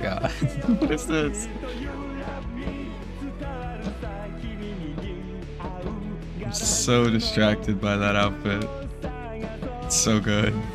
god. What is this? I'm so distracted by that outfit. It's so good.